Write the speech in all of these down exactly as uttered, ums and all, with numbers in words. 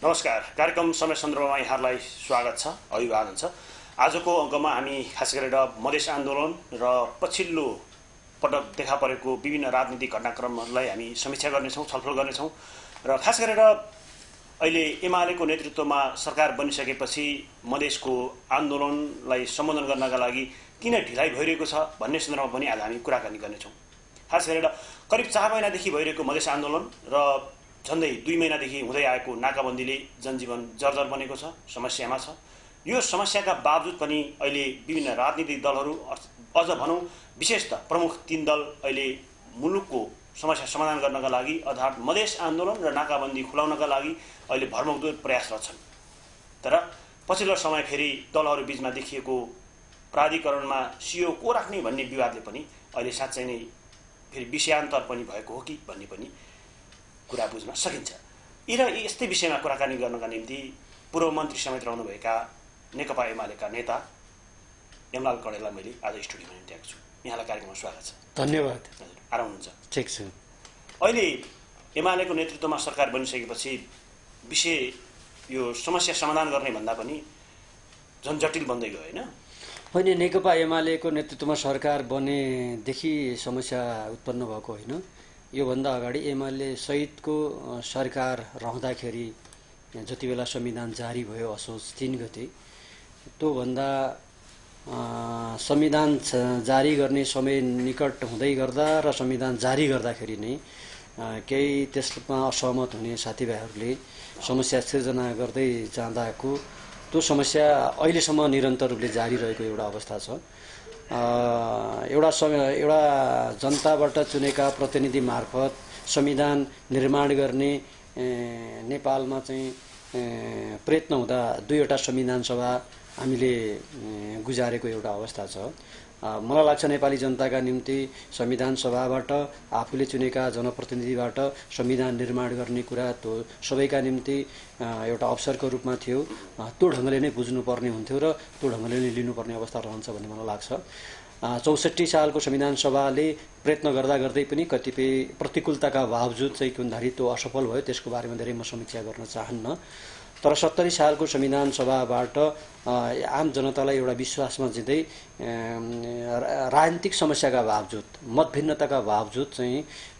नमस्कार, कार्यक्रम समय सन्दर्भमा यहाँहरूलाई स्वागत छ, अभिवादन छ। आजको अङ्कमा हामी खास गरेर मधेस आन्दोलन र पछिल्लो पटक देखा परेको विभिन्न राजनीतिक घटनाक्रमहरूलाई हामी समीक्षा गर्नेछौँ, छलफल गर्नेछौँ र खास गरेर अहिले एमालेको नेतृत्वमा सरकार बनिसकेपछि मधेसको आन्दोलनलाई सम्बोधन गर्नका लागि किन ढिलाइ भइरहेको छ भन्ने सन्दर्भमा पनि आज हामी कुराकानी गर्नेछौँ। खास गरेर करिब चार महिनादेखि भइरहेको मधेस आन्दोलन र झन्डै दुई महिनादेखि हुँदै आएको नाकाबन्दीले जनजीवन जर्जर बनेको छ, समस्यामा छ। यो समस्याका बावजुद पनि अहिले विभिन्न राजनीतिक दलहरू अझ भनौँ विशेषतः प्रमुख तीन दल अहिले मुलुकको समस्या समाधान गर्नका लागि अर्थात् मधेस आन्दोलन र नाकाबन्दी खुलाउनका लागि अहिले भरमग्दुर प्रयासरत छन्। तर पछिल्लो समय फेरि दलहरू बीचमा देखिएको प्राधिकरणमा सिओ को राख्ने भन्ने विवादले पनि अहिले साँच्चै नै फेरि विषयान्तर पनि भएको हो कि भन्ने पनि कुरा बुझ्न सकिन्छ। यी र यस्तै विषयमा कुराकानी गर्नका निम्ति पूर्व मन्त्री समेत रहनुभएका नेकपा एमालेका नेता यमलाल कडेललाई मैले आज स्टुडियोमा निम्त्याएको छु। यहाँलाई कार्यक्रममा स्वागत छ। धन्यवाद। हजुर, आराम हुनुहुन्छ? ठिक छु। अहिले एमालेको नेतृत्वमा सरकार बनिसकेपछि विषय यो समस्या समाधान गर्ने भन्दा पनि झन् जटिल बन्दै गयो, होइन? होइन, नेकपा एमालेको नेतृत्वमा सरकार बनेदेखि समस्या उत्पन्न भएको होइन। योभन्दा अगाडि एमाले सहितको सरकार रहँदाखेरि जति बेला संविधान जारी भयो असोज तीन गते, त्योभन्दा संविधान जारी गर्ने समय निकट हुँदै गर्दा र संविधान जारी गर्दाखेरि नै केही त्यसमा असहमत हुने साथीभाइहरूले समस्या सिर्जना गर्दै जाँदाको त्यो समस्या अहिलेसम्म निरन्तर रूपले जारी रहेको एउटा अवस्था छ। एउटा समय एउटा जनताबाट चुनेका प्रतिनिधि मार्फत संविधान निर्माण गर्ने नेपालमा चाहिँ प्रयत्न हुँदा दुईवटा संविधान सभा हामीले गुजारेको एउटा अवस्था छ। मलाई लाग्छ नेपाली जनताका निम्ति संविधान सभाबाट आफूले चुनेका जनप्रतिनिधिबाट संविधान निर्माण गर्ने कुरा त्यो सबैका निम्ति एउटा अवसरको रूपमा थियो। त्यो ढङ्गले नै बुझ्नुपर्ने हुन्थ्यो र त्यो ढङ्गले नै लिनुपर्ने अवस्था रहन्छ भन्ने मलाई लाग्छ। चौसठी सालको संविधान सभाले प्रयत्न गर्दा गर्दै पनि कतिपय प्रतिकूलताका बावजुद चाहिँ के भन्दाखेरि त्यो असफल भयो। त्यसको बारेमा धेरै म समीक्षा गर्न चाहन्न। तर सत्तरी सालको संविधान सभाबाट आम जनतालाई एउटा विश्वासमा जित्दै राजनीतिक समस्याका बावजुद मतभिन्नताका बावजुद चाहिँ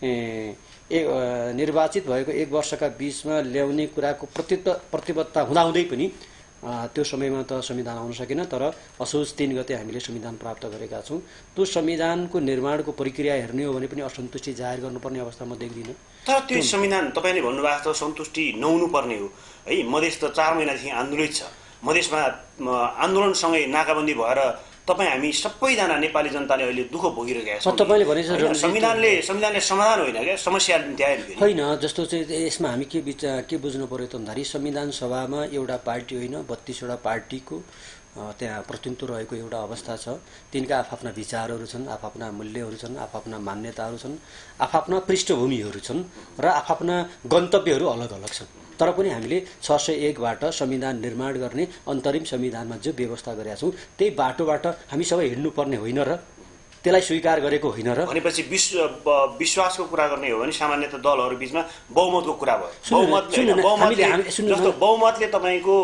ए निर्वाचित भएको एक वर्षका बिचमा ल्याउने कुराको प्रति प्रतिबद्धता हुँदाहुँदै पनि त्यो समयमा त संविधान आउन सकेन। तर असोज तीन गते हामीले संविधान प्राप्त गरेका छौँ। त्यो संविधानको निर्माणको प्रक्रिया हेर्ने हो भने पनि असन्तुष्टि जाहेर गर्नुपर्ने अवस्था म देख्दिनँ। तर त्यो संविधान तपाईँले भन्नुभएको त सन्तुष्टि नहुनु पर्ने हो है। मधेस त चार महिनादेखि आन्दोलित छ। मधेसमा आन्दोलनसँगै नाकाबन्दी भएर तपाईँ हामी सबैजना नेपाली जनताले अहिले दुःख भोगिरहेका छौँ। तपाईँले भने संविधानले संविधानले समाधान होइन क्या, समस्या ल्यायो होइन। जस्तो चाहिँ यसमा हामी के विचार के बुझ्नु पर्यो त भन्दाखेरि संविधान सभामा एउटा पार्टी होइन बत्तीसवटा पार्टीको त्यहाँ प्रतिनिधित्व रहेको एउटा अवस्था छ। तिनका आफ्ना विचारहरू छन्, आफ्ना मूल्यहरू छन्, आफ्ना मान्यताहरू छन्, आफ्ना पृष्ठभूमिहरू छन् र आफ्ना गन्तव्यहरू अलग अलग छन्। तर पनि हामीले छ सय एकबाट संविधान निर्माण गर्ने अन्तरिम संविधानमा जो व्यवस्था गरेका छौँ त्यही बाटोबाट हामी सबै हिँड्नुपर्ने होइन र त्यसलाई स्वीकार गरेको होइन र भनेपछि विश्व विश्वासको कुरा गर्ने हो भने सामान्यतः दलहरू बीचमा बहुमतको कुरा भयो। बहुमतले जस्तो बहुमतले तपाईँको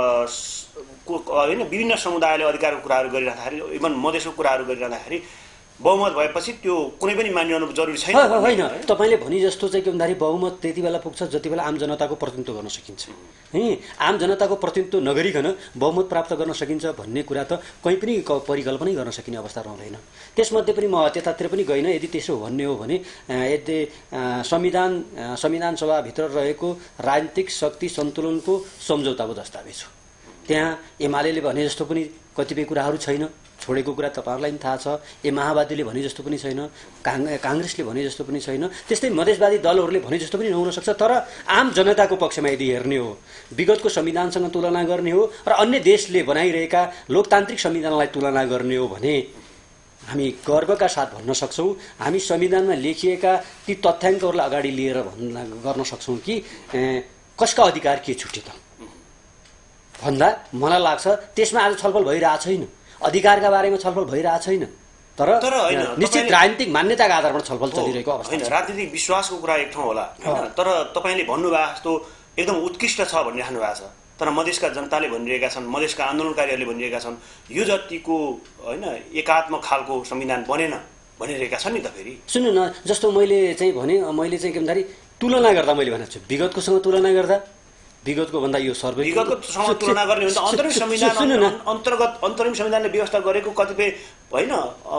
होइन विभिन्न समुदायले अधिकारको कुराहरू गरिरहँदाखेरि इभन मधेसको कुराहरू गरिरहँदाखेरि बहुमत भएपछि त्यो कुनै पनि मानिरहनु जरुरी छैन। होइन, तपाईँले भने जस्तो चाहिँ के भन्दाखेरि बहुमत त्यति बेला पुग्छ जति बेला आम जनताको प्रतिनिधित्व गर्न सकिन्छ है। आम जनताको प्रतिनिधित्व नगरिकन बहुमत प्राप्त गर्न सकिन्छ भन्ने कुरा त कहीँ पनि परिकल्पनै गर्न सकिने अवस्था रहँदैन। त्यसमध्ये पनि म त्यतातिर पनि गइनँ। यदि त्यसो भन्ने हो भने यदि संविधान संविधान सभाभित्र रहेको राजनीतिक शक्ति सन्तुलनको सम्झौताको दस्तावेज हो। त्यहाँ एमाले भने जस्तो पनि कतिपय कुराहरू छैन, छोडेको कुरा तपाईँहरूलाई पनि थाहा छ। ए माओवादीले भने जस्तो पनि छैन, काङ्ग्रेसले भने जस्तो पनि छैन, त्यस्तै मधेसवादी दलहरूले भने जस्तो पनि नहुन सक्छ। तर आम जनताको पक्षमा यदि हेर्ने हो, विगतको संविधानसँग तुलना गर्ने हो र अन्य देशले बनाइरहेका लोकतान्त्रिक संविधानलाई तुलना गर्ने हो भने हामी गर्वका साथ भन्न सक्छौँ हामी संविधानमा लेखिएका ती तथ्याङ्कहरूलाई अगाडि लिएर भन्न गर्न सक्छौँ कि कसका अधिकार के छुट्यो त भन्दा मलाई लाग्छ त्यसमा आज छलफल भइरहेको छैन। अधिकारका बारेमा छलफल भइरहेको छैन, तर निश्चित राजनीतिक मान्यताका आधारमा छलफल चलिरहेको अवस्था होइन। राजनीतिक विश्वासको कुरा एक ठाउँ होला, तर तपाईँले भन्नुभएको जस्तो एकदम उत्कृष्ट छ भनिराख्नु भएको छ, तर मधेसका जनताले भनिरहेका छन्, मधेसका आन्दोलनकारीहरूले भनिरहेका छन् यो जतिको होइन एकात्मक खालको संविधान बनेन भनिरहेका छन् नि त। फेरि सुन्नु न, जस्तो मैले चाहिँ भने मैले चाहिँ के भन्दाखेरि तुलना गर्दा मैले भनेको छु विगतकोसँग तुलना गर्दा विगतको भन्दा यो सर्वे विगतकोसँग तुलना गर्ने हो भने त अन्तरिम संविधान अन्तर्गत अन्तरिम संविधानले व्यवस्था गरेको कतिपय होइन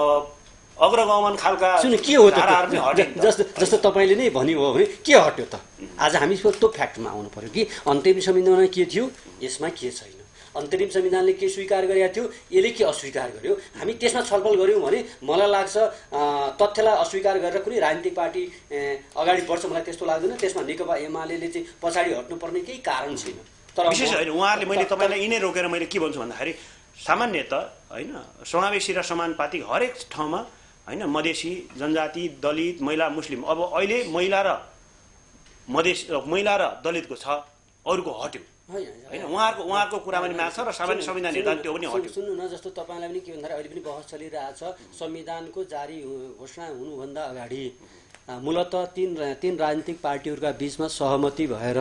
अग्रगमन खालका सुन्नु के हो त जस्तो जस्तो तपाईँले नै भन्नुभयो भने के हट्यो त। आज हामी त्यो फ्याक्टमा आउनु पर्यो कि अन्तरिम संविधानमा के थियो यसमा के छैन, अन्तरिम संविधानले के स्वीकार गरेका थियो यसले के अस्वीकार गर्यो, हामी त्यसमा छलफल गऱ्यौँ भने मलाई लाग्छ तथ्यलाई अस्वीकार गरेर कुनै राजनीतिक पार्टी अगाडि बढ्छ मलाई त्यस्तो लाग्दैन। त्यसमा नेकपा एमाले चाहिँ पछाडि हट्नुपर्ने केही कारण छैन। तर विशेष होइन उहाँहरूले मैले तपाईँलाई यिनै रोकेर मैले के भन्छु भन्दाखेरि सामान्यत होइन समावेशी र समानुपातिक हरेक ठाउँमा होइन मधेसी जनजाति दलित महिला मुस्लिम अब अहिले महिला र मधेस महिला र दलितको छ अरूको हट्यो होइन उहाँहरूको उहाँहरूको कुरा पनि माग्छ र सामान्य संविधान हेर्दा त्यो पनि हट्यो। सुन्नु न जस्तो तपाईँलाई पनि के भन्दाखेरि अहिले पनि बहस चलिरहेछ संविधानको जारी घोषणा हुनुभन्दा अगाडि मूलत तीन तीन राजनीतिक पार्टीहरूका बीचमा सहमति भएर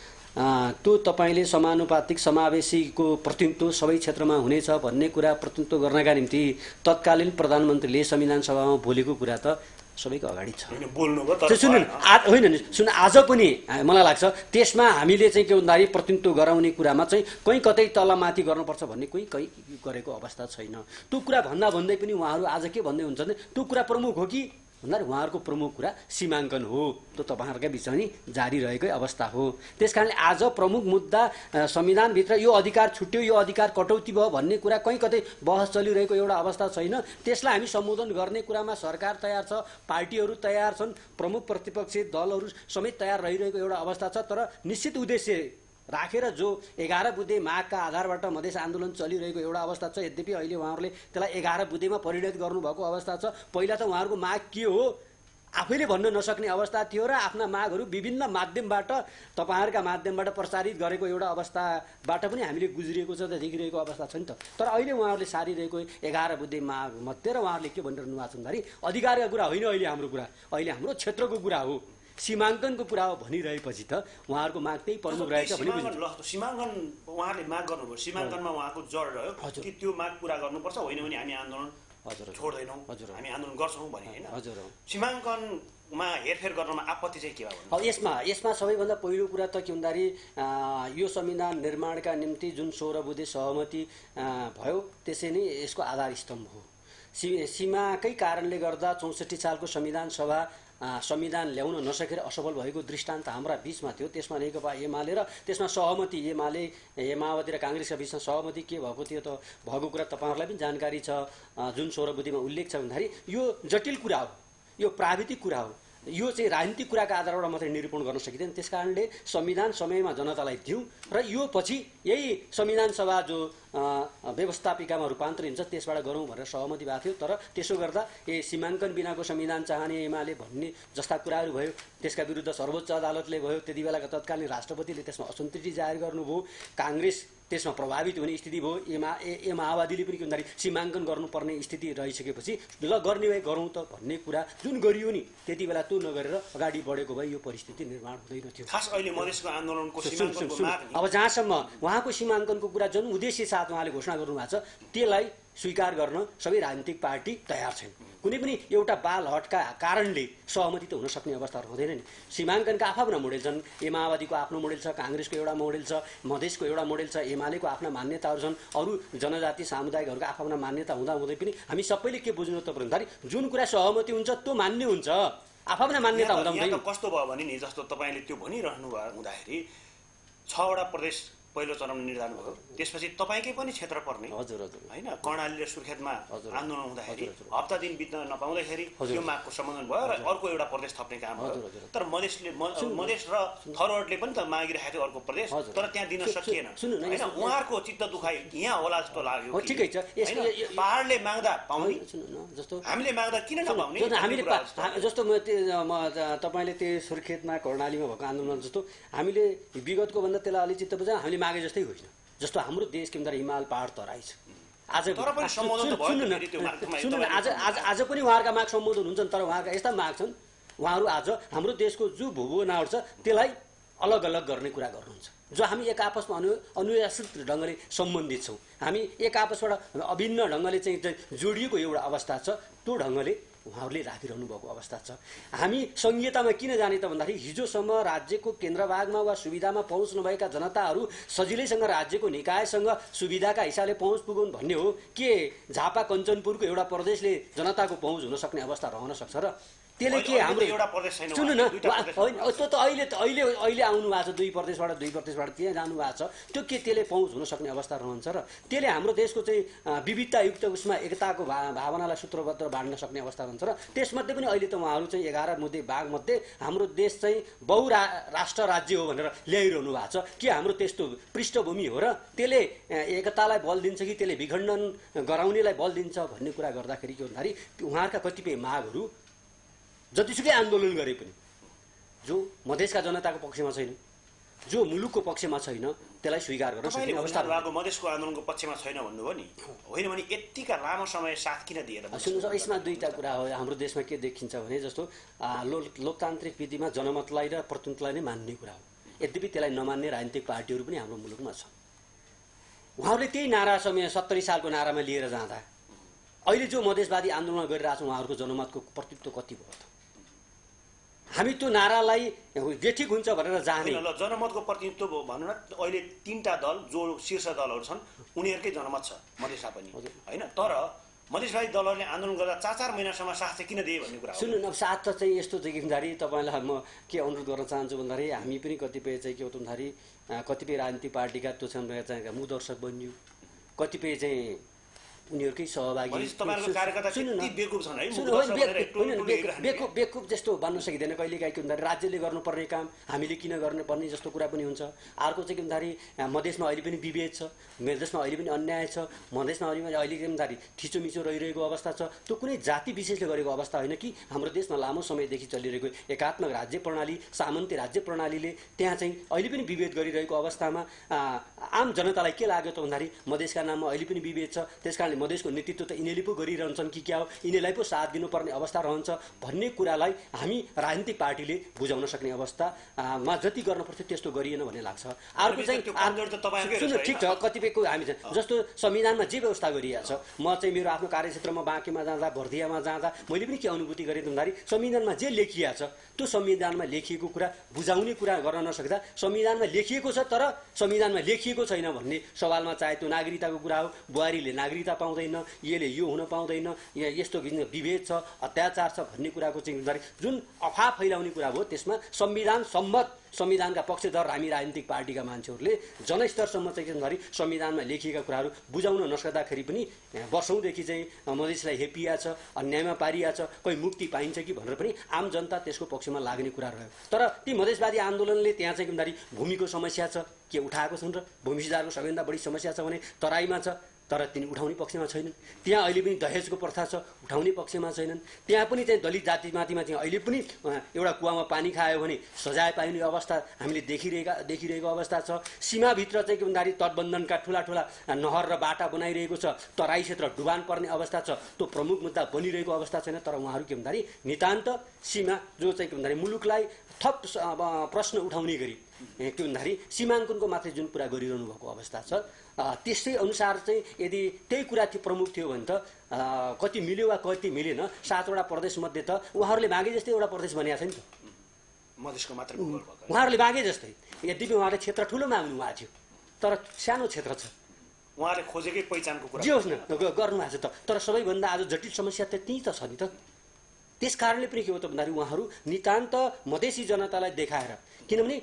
त्यो तपाईँले समानुपातिक समावेशीको प्रतिनिधित्व सबै क्षेत्रमा हुनेछ भन्ने कुरा प्रतिनिधित्व गर्नका निम्ति तत्कालीन प्रधानमन्त्रीले संविधान सभामा बोलेको कुरा त सबैको अगाडि छ। सुन्नु होइन नि सुन आज पनि मलाई लाग्छ त्यसमा हामीले चाहिँ के भन्दाखेरि प्रतिनिधित्व गराउने कुरामा चाहिँ कहीँ कतै तलमाथि गर्नुपर्छ भन्ने कोही कहीँ गरेको अवस्था छैन। त्यो कुरा भन्दा भन्दै पनि उहाँहरू आज के भन्दै हुन्छ भने त्यो कुरा प्रमुख हो कि भन्दाखेरि उहाँहरूको प्रमुख कुरा सीमाङ्कन हो, त्यो तपाईँहरूकै बिचमा नि जारी रहेकै अवस्था हो। त्यस कारणले आज प्रमुख मुद्दा संविधानभित्र यो अधिकार छुट्यो यो अधिकार कटौती भयो भन्ने कुरा कहीँ कतै बहस चलिरहेको एउटा अवस्था छैन। त्यसलाई हामी सम्बोधन गर्ने कुरामा सरकार तयार छ, पार्टीहरू तयार छन्, प्रमुख प्रतिपक्षी दलहरू समेत तयार रहिरहेको एउटा अवस्था छ। तर निश्चित उद्देश्य राखेर जो एघार बुँदे मागका आधारबाट मधेस आन्दोलन चलिरहेको एउटा अवस्था छ। यद्यपि अहिले उहाँहरूले त्यसलाई एघार बुँदेमा परिणत गर्नुभएको अवस्था छ। पहिला त उहाँहरूको माग के हो आफैले भन्न नसक्ने अवस्था थियो र आफ्ना मागहरू विभिन्न माध्यमबाट तपाईँहरूका माध्यमबाट प्रसारित गरेको एउटा अवस्थाबाट पनि हामीले गुज्रिएको छ देखिरहेको अवस्था छ नि त। तर अहिले उहाँहरूले सारिरहेको एघार बुँदे माग मध्ये र उहाँहरूले के भनिरहनु भएको छ भन्दाखेरि अधिकारका कुरा होइन अहिले हाम्रो कुरा, अहिले हाम्रो क्षेत्रको कुरा हो, सीमाङ्कनको कुरा हो भनिरहेपछि त उहाँहरूको माग त्यही प्रमुख रहेछ भने सीमाङ्कन उहाँहरूले माग गर्नुभयो, सीमाङ्कनमा उहाँको जड रह्यो कि त्यो माग पुरा गर्नुपर्छ, होइन भने हामी आन्दोलन छोड्दैनौँ, हामी आन्दोलन गर्छौँ भने होइन। हजुर सीमाङ्कनमा हेरफेर गर्नमा आपत्ति चाहिँ के भयो? अब यसमा यसमा सबैभन्दा पहिलो कुरा त के भन्दाखेरि यो संविधान निर्माणका निम्ति जुन सोह्र बुँदे सहमति भयो त्यसै नै यसको आधार स्तम्भ हो। सी सीमाकै कारणले गर्दा चौसठी सालको संविधान सभा संविधान ल्याउन नसकेर असफल भएको दृष्टान्त हाम्रा बीचमा थियो। त्यसमा नेकपा एमाले र त्यसमा सहमति एमाले माओवादी र काङ्ग्रेसका बीचमा सहमति के भएको थियो त भएको कुरा तपाईँहरूलाई पनि जानकारी छ। जुन सोह्र बुँदेमा उल्लेख छ भन्दाखेरि यो जटिल कुरा हो, यो प्राविधिक कुरा हो, यो चाहिँ राजनीतिक कुराका आधारबाट मात्रै निरूपण गर्न सकिँदैन। त्यस कारणले संविधान समयमा जनतालाई दिउँ र यो पछि यही संविधान सभा जो व्यवस्थापिकामा रूपान्तरण हुन्छ त्यसबाट गरौँ भनेर सहमति भएको थियो। तर त्यसो गर्दा ए सीमाङ्कन बिनाको संविधान चाहने एमाले भन्ने जस्ता कुराहरू भयो, त्यसका विरुद्ध सर्वोच्च अदालतले भयो, त्यति बेलाका तत्कालीन राष्ट्रपतिले त्यसमा असन्तुष्टि जाहेर गर्नुभयो, काङ्ग्रेस त्यसमा प्रभावित हुने स्थिति भयो, एमा ए माओवादीले पनि के भन्दाखेरि सीमाङ्कन गर्नुपर्ने स्थिति रहिसकेपछि ल गर्ने भए गरौँ त भन्ने कुरा जुन गरियो नि त्यति बेला त्यो नगरेर अगाडि बढेको भए यो परिस्थिति निर्माण हुँदैन थियो। खास अहिले मधेसको आन्दोलनको सीमाङ्कनको माग अब जहाँसम्म उहाँको सीमाङ्कनको कुरा जुन उद्देश्य साथ उहाँले घोषणा गर्नुभएको छ त्यसलाई स्वीकार गर्न सबै राजनीतिक पार्टी तयार छन्। कुनै पनि एउटा बाल हटका कारणले सहमति त हुन सक्ने अवस्थाहरू हुँदैन नि। सीमाङ्कनका आफ्ना मोडेल छन्, ए माओवादीको आफ्नो मोडेल छ, काङ्ग्रेसको एउटा मोडेल छ, मधेसको एउटा मोडेल छ, एमालेको आफ्ना मान्यताहरू छन्, अरू जनजाति सामुदायिकहरूका आफ्ना मान्यता हुँदा हुँदै पनि हामी सबैले के बुझ्नु त भन्दाखेरि जुन कुरा सहमति हुन्छ त्यो मान्य हुन्छ, आफ्ना मान्यता हुँदा हुँदै। कस्तो भयो भने नि जस्तो तपाईँले त्यो भनिरहनु भयो हुँदाखेरि छवटा प्रदेश पहिलो चरणमा निर्धारण भयो, त्यसपछि तपाईँकै पनि क्षेत्र पर्ने हजुर हजुर होइन कर्णाली र सुर्खेतमा आन्दोलन हुँदाखेरि हप्ता दिन बित्न नपाउँदाखेरि यो मागको सम्बन्धन भयो र अर्को एउटा प्रदेश थप्ने काम भयो। तर मधेसले मधेस र थरवर्डले पनि त मागिरहेको थियो अर्को प्रदेश, तर त्यहाँ दिन सकिएन होइन। उहाँहरूको चित्त दुखाइ यहाँ होला जस्तो लाग्यो। ठिकै छ, पहाडले माग्दा पाउने जस्तो हामीले माग्दा किन नपाउने? हामीले जस्तो तपाईँले त्यो सुर्खेतमा कर्णालीमा भएको आन्दोलन जस्तो हामीले विगतको भन्दा त्यसलाई अलि चित्त बुझाउँ हामीले मागे जस्तै होइन। जस्तो हाम्रो देश के भन्दा हिमाल पहाड तराई छ। आज सुन्नु न सुन्नु न आज आज आज पनि उहाँहरूका माग सम्बोधन हुन्छन्, तर उहाँहरूका यस्ता माग छन् उहाँहरू आज हाम्रो देशको जो भूभाग छ त्यसलाई अलग अलग गर्ने कुरा गर्नुहुन्छ, जो हामी एक आपसमा अनु अनुशासित ढङ्गले सम्बन्धित छौँ, हामी एक आपसबाट अभिन्न ढङ्गले चाहिँ जोडिएको एउटा अवस्था छ, त्यो ढङ्गले उहाँहरूले राखिरहनु भएको अवस्था छ। हामी सङ्घीयतामा किन जाने त भन्दाखेरि हिजोसम्म राज्यको केन्द्रभागमा वा सुविधामा पहुँच नभएका जनताहरू सजिलैसँग राज्यको निकायसँग सुविधाका हिसाबले पहुँच पुगुन् भन्ने हो के झापा कञ्चनपुरको एउटा प्रदेशले जनताको पहुँच हुन सक्ने अवस्था रहन सक्छ र? त्यसले के हाम्रो सुन्नु न, होइन त्यो त अहिले त अहिले अहिले आउनु भएको छ दुई प्रदेशबाट दुई प्रदेशबाट त्यहाँ जानु भएको छ, त्यो के त्यसले पहुँच हुन सक्ने अवस्था रहन्छ र? त्यसले हाम्रो देशको चाहिँ विविधतायुक्त उसमा एकताको भा भावनालाई सूत्रबद्ध बाँड्न सक्ने अवस्था रहन्छ र? त्यसमध्ये पनि अहिले त उहाँहरू चाहिँ एघार मुद्दे भागमध्ये हाम्रो देश चाहिँ बहुरा राष्ट्र राज्य हो भनेर ल्याइरहनु भएको छ। के हाम्रो त्यस्तो पृष्ठभूमि हो र? त्यसले एकतालाई बल दिन्छ कि त्यसले विखण्डन गराउनेलाई बल दिन्छ भन्ने कुरा गर्दाखेरि के भन्दाखेरि उहाँहरूका कतिपय मागहरू जतिसुकै आन्दोलन गरे पनि जो मधेसका जनताको पक्षमा छैन, जो मुलुकको पक्षमा छैन, त्यसलाई स्वीकार गर्न सक्ने अवस्था भएको मधेसको आन्दोलनको पक्षमा छैन भन्नुभयो नि, होइन भने यतिका लामो समय साथ किन दिएर? सुन्नुहोस्, यसमा दुईटा कुरा हो। हाम्रो देशमा के देखिन्छ भने जस्तो लो लोकतान्त्रिक विधिमा जनमतलाई र प्रतिनिधित्वलाई नै मान्ने कुरा हो, यद्यपि त्यसलाई नमान्ने राजनीतिक पार्टीहरू पनि हाम्रो मुलुकमा छ। उहाँहरूले त्यही नारा समय सत्तरी सालको नारामा लिएर जाँदा अहिले जो मधेसवादी आन्दोलन गरिरहेको छ उहाँहरूको जनमतको प्रतिनिधित्व कति भयो त? हामी त्यो नारालाई बेठिक हुन्छ भनेर जाने ल जनमतको प्रतिनिधित्व भनौँ न, अहिले तीनटा दल जो शीर्ष दलहरू छन् उनीहरूकै जनमत छ मधेसमा पनि, होइन? तर मधेसवादी दलहरूले आन्दोलन गर्दा चार चार महिनासम्म साथ चाहिँ किन दिए भन्ने कुरा सुन्नु न। साथ त चाहिँ यस्तो जिम्मेदारी तपाईँलाई म के अनुरोध गर्न चाहन्छु भन्दाखेरि हामी पनि कतिपय चाहिँ के हो भन्दाखेरि कतिपय राजनीतिक पार्टीका त्यो छन् चाहिँ मुदर्शक बनियो, कतिपय चाहिँ उनीहरूकै सहभागी बेकुब जस्तो बन्न सकिँदैन कहिलेकाहीँ के भन्दाखेरि राज्यले गर्नुपर्ने काम हामीले किन गर्नुपर्ने जस्तो कुरा पनि हुन्छ। अर्को चाहिँ के भन्दाखेरि मधेसमा अहिले पनि विभेद छ, मधेसमा अहिले पनि अन्याय छ, मधेसमा अहिले अहिले के भन्दाखेरि थिचोमिचो रहिरहेको अवस्था छ। त्यो कुनै जाति विशेषले गरेको अवस्था होइन कि हाम्रो देशमा लामो समयदेखि चलिरहेको एकात्मक राज्य प्रणाली, सामन्ती राज्य प्रणालीले त्यहाँ चाहिँ अहिले पनि विभेद गरिरहेको अवस्थामा आम जनतालाई के लाग्यो त भन्दाखेरि मधेसका नाममा अहिले पनि विभेद छ, त्यस कारणले मधेसको नेतृत्व त यिनीहरूले पो गरिरहन्छन् कि क्या हो, यिनीहरूलाई पो साथ दिनुपर्ने अवस्था रहन्छ भन्ने कुरालाई हामी राजनीतिक पार्टीले बुझाउन सक्ने अवस्थामा जति गर्न पर्थ्यो त्यस्तो गरिएन भन्ने लाग्छ। अर्को चाहिँ सुन्नु, ठिक छ, कतिपयको हामी जस्तो संविधानमा जे व्यवस्था गरिएको छ, म चाहिँ मेरो आफ्नो कार्यक्षेत्रमा बाँकीमा जाँदा भर्दियामा जाँदा मैले पनि के अनुभूति गरेँ भन्दाखेरि संविधानमा जे लेखिएको छ त्यो संविधानमा लेखिएको कुरा बुझाउने कुरा गर्न नसक्दा संविधानमा लेखिएको छ तर संविधानमा लेखिएको छैन भन्ने सवालमा चाहे त्यो नागरिकताको कुरा हो, बुहारीले नागरिकता पाउँदैन, यसले यो हुन पाउँदैन, यस्तो विभेद छ, अत्याचार छ भन्ने कुराको चाहिँ जुन अफवाह फैलाउने कुरा हो त्यसमा संविधान सम्मत संविधानका पक्षधर हामी राजनीतिक पार्टीका मान्छेहरूले जनस्तरसम्म चाहिँ के भन्दाखेरि संविधानमा लेखिएका कुराहरू बुझाउन नसक्दाखेरि पनि वर्षौँदेखि चाहिँ मधेसलाई हेपिया छ, अन्यायमा पारिया छ, कोही मुक्ति पाइन्छ कि भनेर पनि आम जनता त्यसको पक्षमा लाग्ने कुरा रह्यो। तर ती मधेसवादी आन्दोलनले त्यहाँ चाहिँ के भन्दाखेरि भूमिको समस्या छ के उठाएको छन् र? भूमि सुधारको सबैभन्दा बढी समस्या छ भने तराईमा छ, तर तिनी उठाउने पक्षमा छैनन्। त्यहाँ अहिले पनि दहेजको प्रथा छ, उठाउने पक्षमा छैनन्। त्यहाँ पनि चाहिँ दलित जातिमाथिमा चाहिँ अहिले पनि एउटा कुवामा पानी खायो भने सजाय पाइने अवस्था हामीले देखिरहेका देखिरहेको अवस्था छ। सीमाभित्र चाहिँ के भन्दाखेरि तटबन्धनका ठुला ठुला नहर र बाटा बनाइरहेको छ, तराई क्षेत्र डुबान पर्ने अवस्था छ, त्यो प्रमुख मुद्दा बनिरहेको अवस्था छैन। तर उहाँहरू के भन्दाखेरि नितान्त सीमा जो चाहिँ के भन्दाखेरि मुलुकलाई थप प्रश्न उठाउने गरी के भन्दाखेरि सीमाङ्कनको मात्रै जुन कुरा गरिरहनु भएको अवस्था छ, त्यसै अनुसार चाहिँ यदि त्यही कुरा थियो प्रमुख थियो भने त कति मिल्यो वा कति मिलेन, सातवटा प्रदेशमध्ये त उहाँहरूले मागे जस्तै एउटा प्रदेश बनिएको छ नि त, मधेसको मात्र उहाँहरूले मागे जस्तै। यद्यपि उहाँले क्षेत्र ठुलो माग्नु भएको थियो तर सानो क्षेत्र छ, उहाँले खोजेकै पहिचानको कुरा जे होस् न गर्नुभएको छ त। तर सबैभन्दा आज जटिल समस्या त त्यही त छ नि त। त्यस कारणले पनि के हो त भन्दाखेरि उहाँहरू नितान्त मधेसी जनतालाई देखाएर, किनभने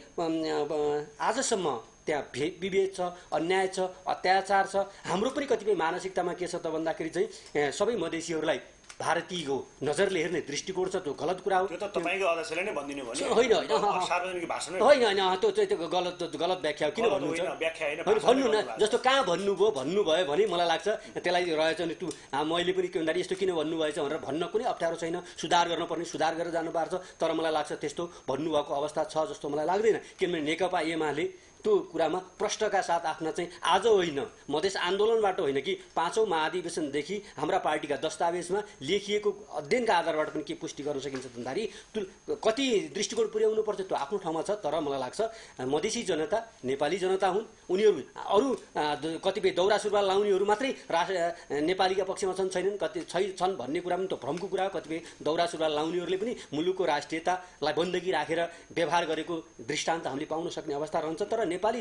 आजसम्म त्यहाँ भेद विभेद छ, अन्याय छ, अत्याचार छ। हाम्रो पनि कतिपय मानसिकतामा के छ त भन्दाखेरि चाहिँ सबै मधेसीहरूलाई भारतीयको नजरले हेर्ने दृष्टिकोण छ, त्यो गलत कुरा हो। त्यो त तपाईँको अध्यक्षले नै भनिदिनु भयो नि, होइन होइन सार्वजनिक भाषण होइन होइन त्यो त्यो गलत गलत व्याख्या किन भन्नुहुन्छ? भन्नु न, जस्तो कहाँ भन्नुभयो भन्नुभयो भने मलाई लाग्छ त्यसलाई रहेछ नि, त्यो मैले पनि के भन्दाखेरि यस्तो किन भन्नुभएछ भनेर भन्न कुनै अप्ठ्यारो छैन। सुधार गर्नुपर्ने सुधार गरेर जानुपर्छ, तर मलाई लाग्छ त्यस्तो भन्नुभएको अवस्था छ जस्तो मलाई लाग्दैन। किनभने नेकपा एमाले त्यो कुरामा प्रश्नका साथ आफ्ना चाहिँ आज होइन मधेस आन्दोलनबाट होइन कि पाँचौं महाधिवेशनदेखि हाम्रा पार्टीका दस्तावेजमा लेखिएको अध्ययनका आधारबाट पनि के पुष्टि गर्न सकिन्छ भन्दाखेरि त्यो कति दृष्टिकोण पुर्याउनु पर्छ त्यो आफ्नो ठाउँमा छ। तर मलाई लाग्छ मधेसी जनता नेपाली जनता हुन्, उनीहरू अरू कतिपय दौरा सुरुवाल लाउनेहरू मात्रै नेपालीका पक्षमा छन् छैनन् कति छन् भन्ने कुरा पनि त भ्रमको कुरा हो। कतिपय दौरा सुरुवाल लाउनेहरूले पनि मुलुकको राष्ट्रियतालाई बन्दगी राखेर व्यवहार गरेको दृष्टान्त हामीले पाउन सक्ने अवस्था रहन्छ। तर नेपाली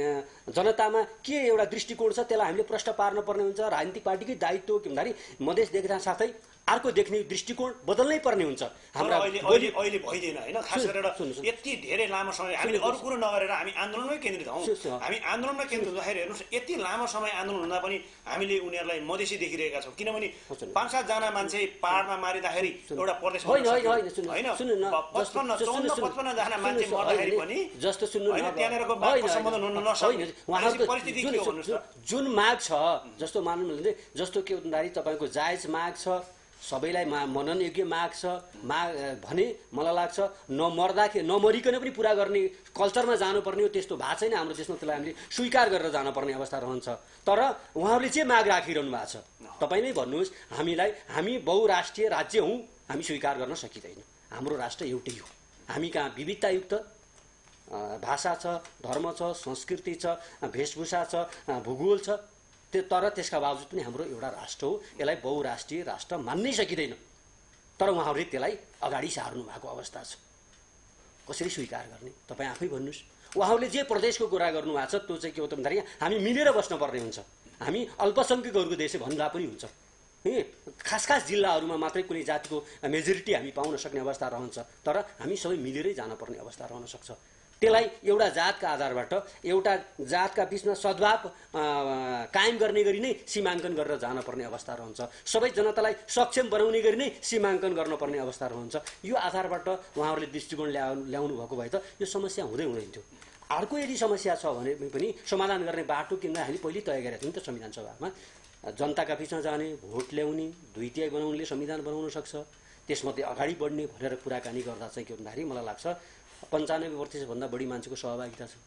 जनतामा के एउटा दृष्टिकोण छ त्यसलाई हामीले प्रश्न पार्न पर्ने हुन्छ। राजनीतिक पार्टीकै दायित्व के भन्दाखेरि मधेस देख्दा साथै अर्को देख्ने दृष्टिकोण बदल्नै पर्ने हुन्छ। हाम्रा अहिले अहिले अहिले भइदैन हैन, खास गरेर यति धेरै लामो समय हामीले अरू कुरो नगरेर हामी आन्दोलनमै केन्द्रित हौं। हामी आन्दोलनमा केन्द्रित हुँदाखेरि हेर्नुस् यति लामो समय आन्दोलन हुँदा पनि हामीले उनीहरूलाई मधेसी देखिरहेका छौं। किनभने पाँच सात जना मान्छे पहाडमा मारिदाखेरि एउटा प्रदेशमा होइन होइन हैन सुन्नु न पचपन्न चौन्न पचपन्न जना मान्छे मर्दाखेरि पनि जस्तो सुन्नु न त्यहाँनेरको बाटो सम्बन्धन हुन नसक्ने उहाँको परिस्थिति के हो भन्नुस् त। जुन माग छ जस्तो मान्नु भने जस्तो के भन्दाखेरि तपाईको जायज माग छ, सबैलाई मनन योग्य माग छ माग भने मलाई लाग्छ नमर्दाखेरि नमरिकन पनि पुरा गर्ने कल्चरमा जानुपर्ने हो। त्यस्तो भएको छैन हाम्रो देशमा, त्यसलाई हामीले स्वीकार गरेर जानुपर्ने अवस्था रहन्छ। तर उहाँहरूले चाहिँ माग राखिरहनु भएको छ। तपाईँ नै भन्नुहोस्, हामीलाई हामी बहुराष्ट्रिय राज्य हौँ, हामी स्वीकार गर्न सकिँदैन। हाम्रो राष्ट्र एउटै हो। हामी कहाँ विविधतायुक्त भाषा छ, धर्म छ, संस्कृति छ, वेशभूषा छ, भूगोल छ, त्यो तर त्यसका बावजुद पनि हाम्रो एउटा राष्ट्र हो। यसलाई बहुराष्ट्रिय राष्ट्र मान्नै सकिँदैन। तर उहाँहरूले त्यसलाई अगाडि सार्नु भएको अवस्था छ। कसरी स्वीकार गर्ने तपाईँ आफै भन्नुहोस्। उहाँहरूले जे प्रदेशको कुरा गर्नुभएको छ त्यो चाहिँ के हो त भन्दाखेरि हामी मिलेर बस्नुपर्ने हुन्छ। हामी अल्पसङ्ख्यकहरूको देश भन्दा पनि हुन्छ। खास खास जिल्लाहरूमा मात्रै कुनै जातिको मेजोरिटी हामी पाउन सक्ने अवस्था रहन्छ। तर हामी सबै मिलेरै जानुपर्ने अवस्था रहन सक्छ। त्यसलाई एउटा जातका आधारबाट एउटा जातका बीचमा सद्भाव कायम गर्ने गरी नै सीमाङ्कन गरेर जानुपर्ने अवस्था रहन्छ। सबै जनतालाई सक्षम बनाउने गरी नै सीमाङ्कन गर्नुपर्ने अवस्था रहन्छ। यो आधारबाट उहाँहरूले दृष्टिकोण ल्या ल्याउनु भएको भए त यो समस्या हुँदै हुँदैन थियो। अर्को यदि समस्या छ भने पनि समाधान गर्ने बाटो किन हामीले पहिले तय गरेका थियौँ त संविधान सभामा जनताका बीचमा जाने, भोट ल्याउने, दुई तिहाई बनाउनेले संविधान बनाउन सक्छ, त्यसमध्ये अगाडि बढ्ने भनेर कुराकानी गर्दा चाहिँ के भन्दाखेरि मलाई लाग्छ पन्चानब्बे प्रतिशतभन्दा बढी मान्छेको सहभागिता छ,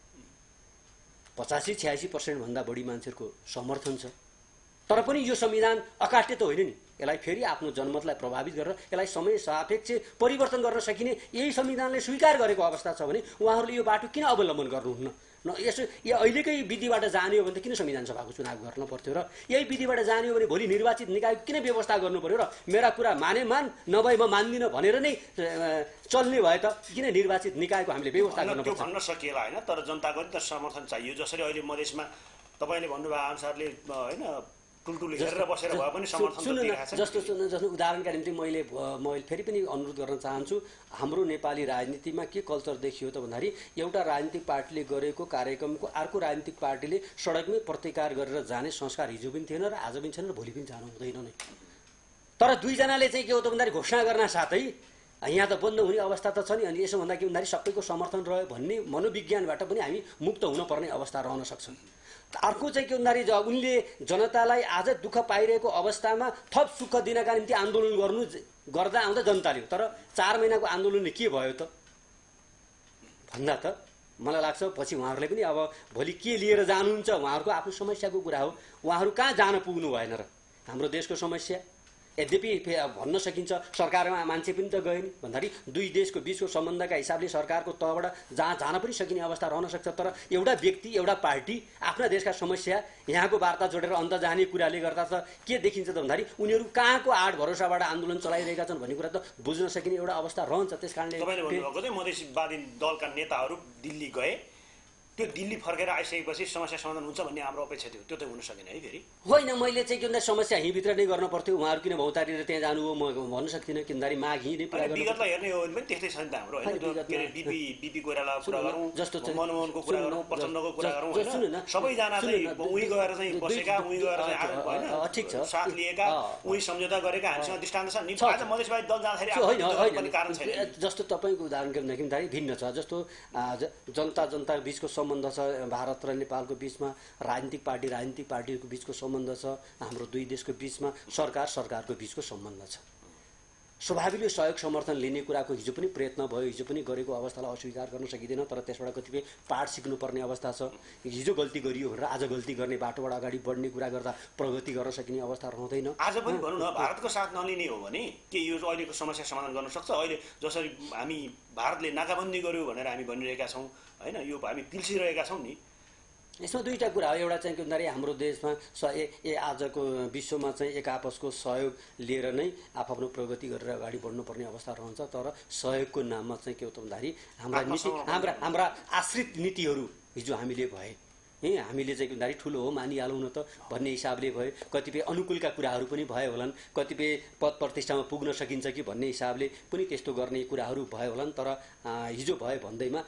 पचासी छ्यासी पर्सेन्टभन्दा बढी मान्छेहरूको समर्थन छ। तर पनि यो संविधान अकाट्य त होइन नि। यसलाई फेरि आफ्नो जनमतलाई प्रभावित गरेर यसलाई समय सापेक्ष परिवर्तन गर्न सकिने यही संविधानले स्वीकार गरेको अवस्था छ भने उहाँहरूले यो बाटो किन अवलम्बन गर्नुहुन्न? न यसो यो अहिलेकै विधिबाट जाने हो भने त किन संविधान सभाको चुनाव गर्न पर्थ्यो र यही विधिबाट जाने हो भने भोलि निर्वाचित निकाय किन व्यवस्था गर्नु पर्यो र मेरा कुरा माने मान नभए म मान्दिनँ भनेर नै चल्ने भए त किन निर्वाचित निकायको हामीले व्यवस्था गर्नु पर्छ? भन्न सकिएला हैन। तर जनताको नि त समर्थन चाहियो। जसरी अहिले मधेसमा तपाईँले भन्नुभयो अनुसारले हैन टुलटुल हेरेर बसेर भए पनि समर्थन दिएको छ। जस्तो सुन्नु जस्तो उदाहरणका निम्ति मैले मैले फेरि पनि अनुरोध गर्न चाहन्छु। हाम्रो नेपाली राजनीतिमा के कल्चर देखियो त भन्दाखेरि एउटा राजनीतिक पार्टीले गरेको कार्यक्रमको अर्को राजनीतिक पार्टीले सडकमै प्रतिकार गरेर जाने संस्कार हिजो पनि थिएन र आज पनि छैन र भोलि पनि जानु हुँदैन नै। तर दुईजनाले चाहिँ के हो त भन्दाखेरि घोषणा गर्न साथै यहाँ त बन्द हुने अवस्था त छ नि। अनि यसो भन्दा के भन्दाखेरि सबैको समर्थन रह्यो भन्ने मनोविज्ञानबाट पनि हामी मुक्त हुन पर्ने अवस्था रहन सक्छ। अर्को चाहिँ के भन्दाखेरि उनले जनतालाई आज दुःख पाइरहेको अवस्थामा थप सुख दिनका निम्ति आन्दोलन गर्नु गर्दा आउँदा जनताले, तर चार महिनाको आन्दोलनले के भयो त भन्दा त मलाई लाग्छ पछि उहाँहरूले पनि अब भोलि के लिएर जानुहुन्छ उहाँहरूको आफ्नो समस्याको कुरा हो। उहाँहरू कहाँ जान पुग्नु भएन र हाम्रो देशको समस्या। यद्यपि भन्न सकिन्छ सरकारमा मान्छे पनि त गए नि भन्दाखेरि दुई देशको बीचको सम्बन्धका हिसाबले सरकारको तहबाट जहाँ जान पनि सकिने अवस्था रहन सक्छ। तर एउटा व्यक्ति एउटा पार्टी आफ्ना देशका समस्या यहाँको वार्ता जोडेर अन्त जाने कुराले गर्दा त के देखिन्छ त भन्दाखेरि उनीहरू कहाँको आड भरोसाबाट आन्दोलन चलाइरहेका छन् भन्ने कुरा त बुझ्न सकिने एउटा अवस्था रहन्छ। त्यस कारणले तपाईँले भन्नुभएको चाहिँ मधेसीवादी दलका नेताहरू दिल्ली गए, त्यो दिल्ली फर्केर आइसकेपछि समस्या समाधान हुन्छ भन्ने हाम्रो अपेक्षा थियो। त्यो त हुन सकेन है फेरि होइन। मैले चाहिँ के भन्दा समस्या यहीँभित्र नै गर्न पर्थ्यो। उहाँहरू किन भौतारेर त्यहाँ जानु हो म भन्न सक्दिनँ। किनभने माग यहीँ नै पुरा गर्नु। विगतलाई हेर्ने हो भने पनि त्यस्तै छ नि त हाम्रो हैन। के अरे बिपी बिपी कोइरालाको कुरा गरौँ, जस्तो मनमोहनको कुरा गरौँ, प्रचण्डको कुरा गरौँ हैन। सबैजना चाहिँ उही गएर चाहिँ बसेका, उही गएर चाहिँ हैन ठिक छ साथ लिएका, उही सम्झौता गरेका हामीसँग दृष्टान्त छ नि। आज मधेसवादी दल जाँदाखेरि होइन पनि कारण छैन। जस्तो तपाईँको उदाहरण के भन्दाखेरि भिन्न छ। जस्तो जनता जनता बीचको सम्बन्ध छ, भारत र नेपालको बीचमा राजनीतिक पार्टी राजनीतिक पार्टीको बीचको सम्बन्ध छ, हाम्रो दुई देशको बीचमा सरकार सरकारको बीचको सम्बन्ध छ। स्वाभाविकले सहयोग समर्थन लिने कुराको हिजो पनि प्रयत्न भयो, हिजो पनि गरेको अवस्थालाई अस्वीकार गर्न सकिँदैन। तर त्यसबाट कतिपय पाठ सिक्नुपर्ने अवस्था छ। हिजो गल्ती गरियो भनेर आज गल्ती गर्ने बाटोबाट अगाडि बढ्ने कुरा गर्दा प्रगति गर्न सकिने अवस्था रहँदैन। आज पनि भनौँ न, भारतको साथ नलिने हो भने के यो अहिलेको समस्या समाधान गर्न सक्छ? अहिले जसरी हामी भारतले नाकाबन्दी गर्यो भनेर हामी भनिरहेका छौँ होइन, यो हामी पिल्सिरहेका छौँ नि। यसमा दुईवटा कुरा हो। एउटा चाहिँ के भन्दाखेरि हाम्रो देशमा स ए ए आजको विश्वमा चाहिँ एक आपसको सहयोग लिएर नै आफ्नो प्रगति गरेर अगाडि बढ्नुपर्ने अवस्था रहन्छ। तर सहयोगको नाममा चाहिँ के हो त भन्दाखेरि हाम्रा नीति हाम्रा हाम्रा आश्रित नीतिहरू हिजो हामीले भए ए हामीले चाहिँ के भन्दाखेरि ठुलो हो मानिहालौँ न त भन्ने हिसाबले भयो। कतिपय अनुकूलका कुराहरू पनि भए होलान्, कतिपय पद प्रतिष्ठामा पुग्न सकिन्छ कि भन्ने हिसाबले पनि त्यस्तो गर्ने कुराहरू भए होलान्। तर हिजो भयो भन्दैमा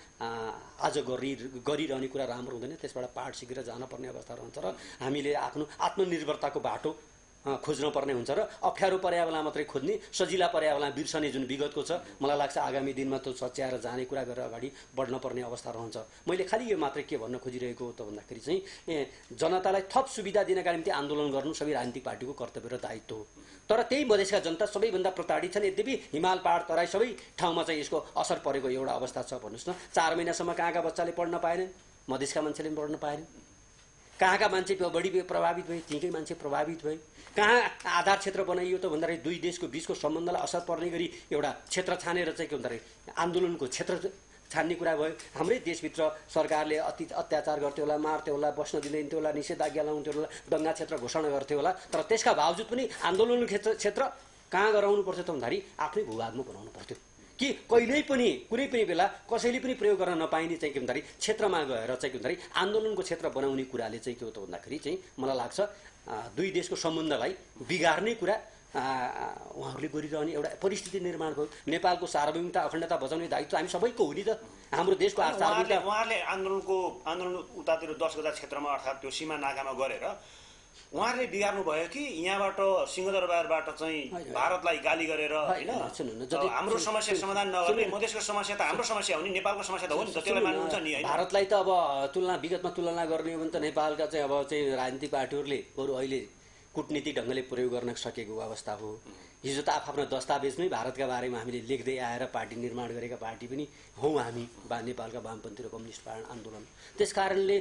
आज गरि गरिरहने कुरा राम्रो हुँदैन। त्यसबाट पाठ सिकेर जानुपर्ने अवस्था रहन्छ र हामीले आफ्नो आत्मनिर्भरताको बाटो खोज्न पर्ने हुन्छ र अप्ठ्यारो परेको बेला मात्रै खोज्ने, सजिला परेको बेला बिर्सने जुन विगतको छ, मलाई लाग्छ आगामी दिनमा त्यो सच्याएर जाने कुरा गरेर अगाडि बढ्न पर्ने अवस्था रहन्छ। मैले खालि यो मात्रै के भन्न खोजिरहेको त भन्दाखेरि चाहिँ जनतालाई थप सुविधा दिनका निम्ति आन्दोलन गर्नु सबै राजनीतिक पार्टीको कर्तव्य र दायित्व हो। तर त्यही मधेसका जनता सबैभन्दा प्रताडित छन्। यद्यपि हिमाल पहाड तराई सबै ठाउँमा चाहिँ यसको असर परेको एउटा अवस्था छ। भन्नुहोस् न, चार महिनासम्म कहाँका बच्चाले पढ्न पाएनन्, मधेसका मान्छेले पढ्न पाएनन्। कहाँका मान्छे बढी प्रभावित भए, त्यहीँकै मान्छे प्रभावित भए। कहाँ आधार क्षेत्र बनाइयो त भन्दाखेरि दुई देशको बिचको सम्बन्धलाई असर पर्ने गरी एउटा क्षेत्र छानेर चाहिँ के भन्दाखेरि आन्दोलनको क्षेत्र छान्ने कुरा भयो। हाम्रै देशभित्र सरकारले अति अत्याचार गर्थ्यो होला, मार्थ्यो होला, बस्न दिँदैन थियो होला, निषेधाज्ञा लाउँथ्यो होला, दङ्गा क्षेत्र घोषणा गर्थ्यो होला। तर त्यसका बावजुद पनि आन्दोलनको क्षेत्र क्षेत्र कहाँ गराउनु पर्थ्यो त भन्दाखेरि आफ्नै भूभागमा बनाउनु पर्थ्यो कि कहिल्यै पनि कुनै पनि बेला कसैले पनि प्रयोग गर्न नपाइने चाहिँ के भन्दाखेरि क्षेत्रमा गएर चाहिँ के भन्दाखेरि आन्दोलनको क्षेत्र बनाउने कुराले चाहिँ के हो त भन्दाखेरि चाहिँ मलाई लाग्छ दुई देशको सम्बन्धलाई बिगार्ने कुरा उहाँहरूले गरिरहने एउटा परिस्थिति निर्माण भयो। नेपालको सार्वभौमिकता अखण्डता बचाउने दायित्व हामी सबैको हो नि त। हाम्रो देशको सार्वभौमिकता उहाँहरूले आन्दोलनको आन्दोलन उतातिर दस गजा क्षेत्रमा अर्थात् त्यो सीमा नाकामा गरेर उहाँहरूले बिगार्नु भयो कि यहाँबाट सिंहदरबारबाट चाहिँ भारतलाई गाली गरेर होइन हाम्रो समस्या समाधान नगर्ने मधेसको समस्या त हाम्रो समस्या हो नि, नेपालको समस्या त हो नि त, त्यसलाई मान्नुहुन्छ नि होइन। भारतलाई त अब तुलना विगतमा तुलना गर्ने हो भने त नेपालका चाहिँ अब चाहिँ राजनीतिक पार्टीहरूले बरु अहिले कूटनीतिक ढङ्गले प्रयोग गर्न सकेको अवस्था हो। हिजो त आफ्नो दस्तावेजमै भारतका बारेमा हामीले लेख्दै आएर पार्टी निर्माण गरेका पार्टी पनि हौँ हामी बा नेपालका वामपन्थी र कम्युनिस्ट आन्दोलन। त्यस कारणले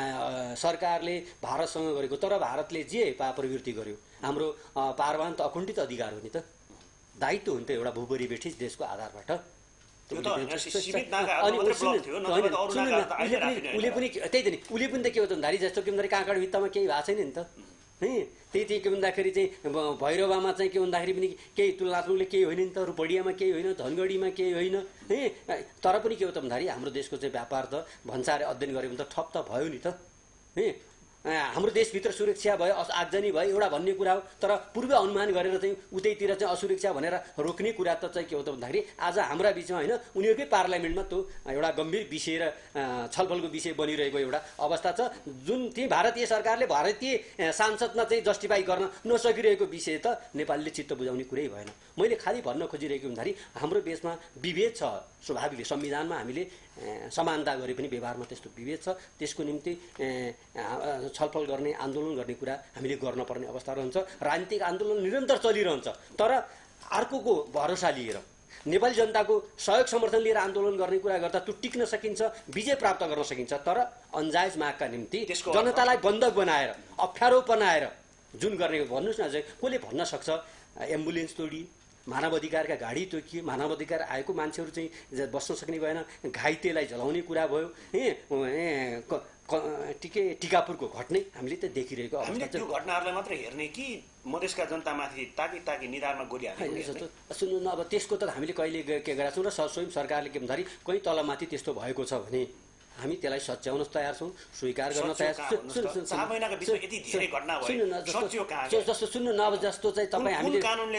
सरकारले भारतसँग गरेको, तर भारतले जे पा प्रवृत्ति गर्यो हाम्रो पारवान त अकुण्ठित अधिकार हो नि त, दायित्व हो नि त एउटा भूपरिवेष्ठित देशको आधारबाट। उसले पनि त्यही त नि, उसले पनि त के हो त भन्दाखेरि जस्तो के भन्दाखेरि काँक्रा भित्तामा केही भएको छैन नि त है। त्यही त्यही के भन्दाखेरि चाहिँ भैरवामा चाहिँ के भन्दाखेरि पनि केही तुलनात्मकले केही होइन नि त, रुपडियामा केही होइन, धनगढीमा केही होइन है। तर पनि के हो त भन्दाखेरि हाम्रो देशको चाहिँ व्यापार त भन्सार अध्ययन गऱ्यो भने त ठप त भयो नि त है। हाम्रो देशभित्र सुरक्षा भयो, आगजनी भयो एउटा भन्ने कुरा हो। तर पूर्व अनुमान गरेर चाहिँ उतैतिर चाहिँ असुरक्षा भनेर रोक्ने कुरा त चाहिँ के हो त भन्दाखेरि आज हाम्रा बिचमा होइन उनीहरूकै पार्लियामेन्टमा त्यो एउटा गम्भीर विषय र छलफलको विषय बनिरहेको एउटा अवस्था छ। जुन ती भारतीय सरकारले भारतीय सांसदमा चाहिँ जस्टिफाई गर्न नसकिरहेको विषय त नेपालले चित्त बुझाउने कुरै भएन। मैले खालि भन्न खोजिरहेको भन्दाखेरि हाम्रो देशमा विभेद छ, स्वाभाविक संविधानमा हामीले समानता गरे पनि व्यवहारमा त्यस्तो विभेद छ। त्यसको निम्ति छलफल गर्ने आन्दोलन गर्ने कुरा हामीले गर्न पर्ने अवस्था रहन्छ। राजनीतिक आन्दोलन निरन्तर चलिरहन्छ, तर अर्कोको भरोसा लिएर नेपाली जनताको सहयोग समर्थन लिएर आन्दोलन गर्ने कुरा गर्दा त्यो टिक्न सकिन्छ, विजय प्राप्त गर्न सकिन्छ। तर अन्जायज मागका निम्ति जनतालाई बन्धक बनाएर अप्ठ्यारो बनाएर जुन गर्ने भन्नुहोस् न, अझै कसले भन्न सक्छ एम्बुलेन्स तोडी, मानव अधिकारका गाडी तोकियो, मानव अधिकार आएको मान्छेहरू चाहिँ बस्न सक्ने भएन, घाइतेलाई जलाउने कुरा भयो ए टिके टिकापुरको घटनै हामीले त देखिरहेको हामीले त्यो घटनाहरूलाई मात्र हेर्ने कि मधेसका जनतामाथि ताकि ताकि निधारमा गोली हाल्ने? सुन्नु न, अब त्यसको त हामीले कहिले के गरेका छौँ र स्वयं सरकारले के भन्दाखेरि कहीँ तलमाथि त्यस्तो भएको छ भने हामी त्यसलाई सच्याउन तयार छौँ, स्वीकार गर्न तयार छौँ। जस्तो सुन्नु न, अब जस्तो चाहिँ तपाईँ हामीले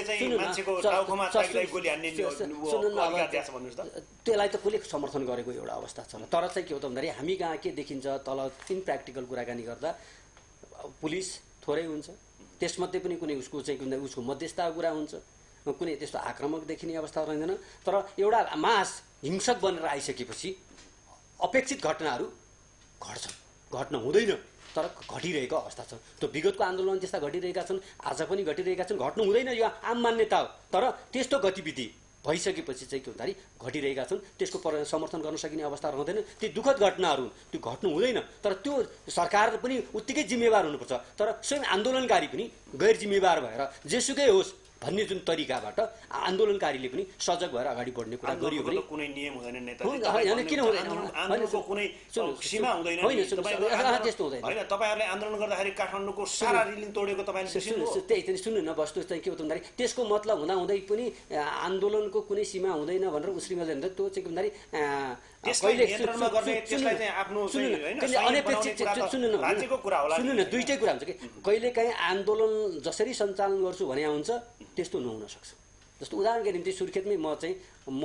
त्यसलाई त कसले समर्थन गरेको एउटा अवस्था छ। तर चाहिँ के हो त भन्दाखेरि हामी कहाँ के देखिन्छ तल इम्प्र्याक्टिकल कुराकानी गर्दा पुलिस थोरै हुन्छ, त्यसमध्ये पनि कुनै उसको चाहिँ उसको मध्यस्थता कुरा हुन्छ, कुनै त्यस्तो आक्रामक देखिने अवस्था रहँदैन। तर एउटा मास हिंसक बनेर आइसकेपछि अपेक्षित घटनाहरू घट्छन्, घट्न हुँदैन। तर घटिरहेको अवस्था छ। त्यो विगतको आन्दोलन त्यस्ता घटिरहेका छन्, आज पनि घटिरहेका छन्, घट्नु हुँदैन, यो आम मान्यता हो। तर त्यस्तो गतिविधि भइसकेपछि चाहिँ के भन्दाखेरि घटिरहेका छन्, त्यसको पर समर्थन गर्न सकिने अवस्था रहँदैन। ती दुःखद घटनाहरू त्यो घट्नु हुँदैन, तर त्यो सरकार पनि उत्तिकै जिम्मेवार हुनुपर्छ। तर स्वयं आन्दोलनकारी पनि गैर जिम्मेवार भएर जेसुकै होस् भन्ने जुन तरिकाबाट आन्दोलनकारीले पनि सजग भएर अगाडि बढ्ने कुरा गरियो भने कुनै नियम हुँदैन नेता हैन, किन हुँदैन? आन्दोलनको कुनै सीमा हुँदैन। होइन, त्यस्तो हुँदैन। हैन, तपाईहरुले आन्दोलन गर्दाखेरि काठमाडौँको सारा रिलिङ तोडेको तपाईले सुन्नु, त्यही त सुन्नु न, वस्तु चाहिँ के हो भन्दाखेरि त्यसको मतलब हुँदा हुँदै पनि आन्दोलनको कुनै सीमा हुँदैन भनेर उसरी मात्रै त्यो चाहिँ के भन्दाखेरि कहिले नियन्त्रणमा गर्ने त्यसलाई चाहिँ आफ्नो चाहिँ हैन अनपेक्षित सुन्नु न, राज्यको कुरा होला। सुन्नु न, दुईटै कुरा हुन्छ कि कहिलेकाहीँ आन्दोलन जसरी सञ्चालन गर्छु भने हुन्छ त्यस्तो नहुन सक्छ। जस्तो उदाहरणको निम्ति सुर्खेतमै म चाहिँ म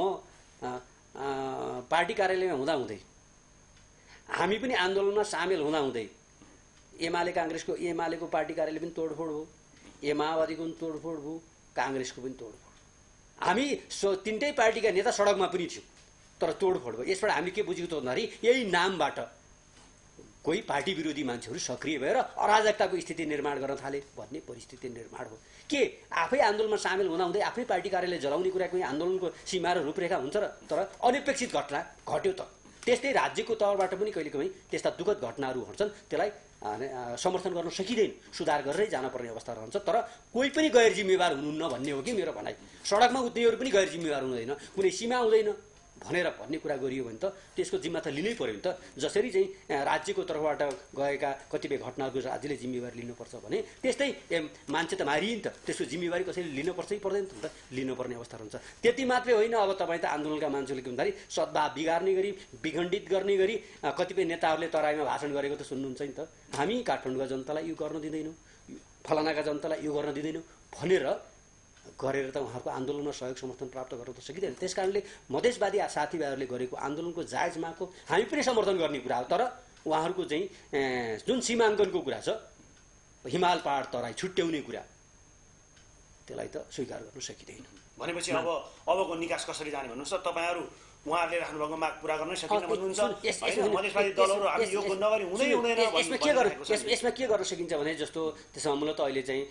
पार्टी कार्यालयमा हुँदा हुँदै हामी पनि आन्दोलनमा सामेल हुँदा हुँदै एमाले काङ्ग्रेसको एमालेको पार्टी कार्यालय पनि तोडफोड भयो, ए माओवादीको पनि तोडफोड भयो, काङ्ग्रेसको पनि तोडफोड। हामी तिनटै पार्टीका नेता सडकमा पनि थियौँ, तर तोडफोड भयो। यसबाट हामीले के बुझेको त भन्दाखेरि यही नामबाट कोही पार्टी विरोधी मान्छेहरू सक्रिय भएर अराजकताको स्थिति निर्माण गर्न थाले भन्ने परिस्थिति निर्माण हो। के आफै आन्दोलनमा सामेल हुँदा हुँदै आफै पार्टी कार्यालय जलाउने कुरा कोही आन्दोलनको सीमा र रूपरेखा हुन्छ र? तर अनपेक्षित घटना घट्यो त। त्यस्तै राज्यको तहबाट पनि कहिले कहीँ त्यस्ता दुःखद घटनाहरू घट्छन्, त्यसलाई समर्थन गर्न सकिँदैन, सुधार गरेरै जानुपर्ने अवस्था रहन्छ। तर कोही पनि गैर जिम्मेवार हुनुहुन्न भन्ने हो कि मेरो भनाइ। सडकमा उत्रिनेहरू पनि गैर जिम्मेवार हुँदैन, कुनै सीमा हुँदैन भनेर भन्ने कुरा गरियो भने त त्यसको जिम्मा त लिनै पर्यो नि त। जसरी चाहिँ राज्यको तर्फबाट गएका कतिपय घटनाहरूको राज्यले जिम्मेवारी लिनुपर्छ भने त्यस्तै मान्छे त मारियो नि त, त्यसको जिम्मेवारी कसैले लिनुपर्छ कि पर्दैन त? लिनुपर्ने अवस्था हुन्छ। त्यति मात्रै होइन, अब तपाईँ त आन्दोलनका मान्छेले के भन्दाखेरि सद्भाव बिगार्ने गरी विखण्डित गर्ने गरी कतिपय नेताहरूले तराईमा भाषण गरेको त सुन्नुहुन्छ नि त। हामी काठमाडौँका जनतालाई यो गर्न दिँदैनौँ, फलानाका जनतालाई यो गर्न दिँदैनौँ भनेर गरेर त उहाँहरूको आन्दोलनमा सहयोग समर्थन प्राप्त गर्न त सकिँदैन। त्यस कारणले मधेसवादी साथीभाइहरूले गरेको आन्दोलनको जायज मागको हामी पनि समर्थन गर्ने कुरा हो। तर उहाँहरूको चाहिँ जुन सीमाङ्कनको कुरा छ, हिमाल पहाड तराई छुट्याउने कुरा, त्यसलाई त स्वीकार गर्न सकिँदैन। भनेपछि अब अबको निकास कसरी जाने भन्नुहोस् त? तपाईँहरू उहाँहरूले राख्नुभएको माग पुरा गर्न सकिन्न भन्नुहुन्छ? मधेसवादी दलहरू हामी यो नगरी हुँदै हुँदैन। यसमा के गर्न यसमा के गर्न सकिन्छ भने जस्तो त्यसमा मूलत अहिले चाहिँ